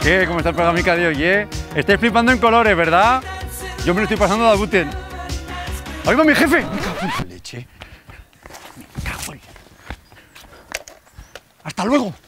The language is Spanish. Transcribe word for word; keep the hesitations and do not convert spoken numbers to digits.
¿Qué? ¿Cómo está el programica de hoy, eh? Estáis flipando en colores, ¿verdad? Yo me lo estoy pasando de Buten. ¡Ahí va mi jefe! Me cago en la leche. Me cago en... ¡Hasta luego!